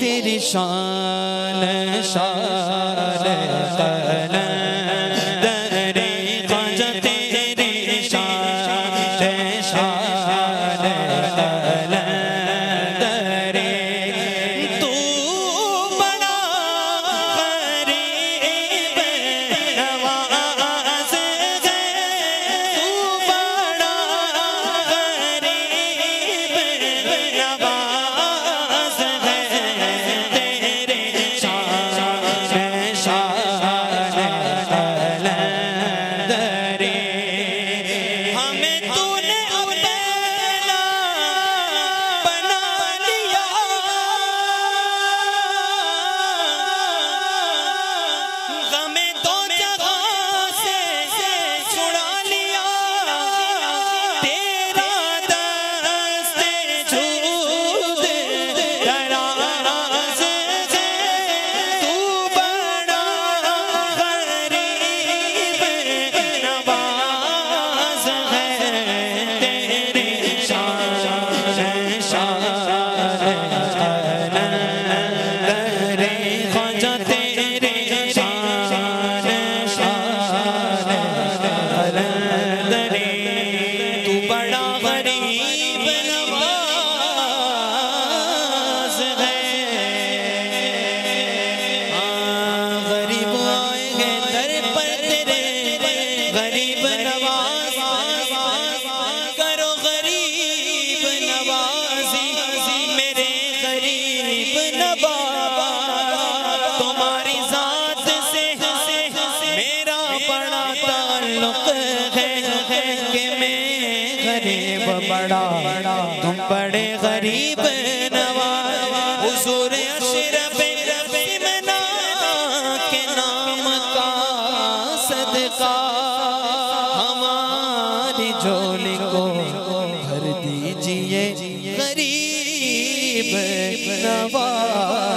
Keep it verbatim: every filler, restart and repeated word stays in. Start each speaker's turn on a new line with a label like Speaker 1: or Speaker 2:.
Speaker 1: तेरी शान शान कलंदरे ख्वाजा तेरी शान शान कलंदरे तू बड़ा गरीब नवाज है तू बड़ा गरीब नवाज है तेरे शान शान कलंदरे हमें तूने अपना बना लिया हमें तो जगह से छुड़ा लिया तेरा दस्ते छूद दराज है तू बड़ा गरीब नवाज है तेरी शान शान कलंदरे ख्वाजा तेरी शान शान कलंदरे तू बड़ा गरीब नवाज है। हाँ, गरीब आएंगे दर पर तेरे गरीब नवाज करो गरीब नवाजी मेरे गरीब नवाज तुम्हारी जात से मेरा बड़ा ताल्लुक है कि मैं गरीब बड़ा तुम बड़े गरीब नवाज हुजूर अशरफ सिमना के नाम का सदका हमारी झोली को भर दीजिए गरीब नवाज।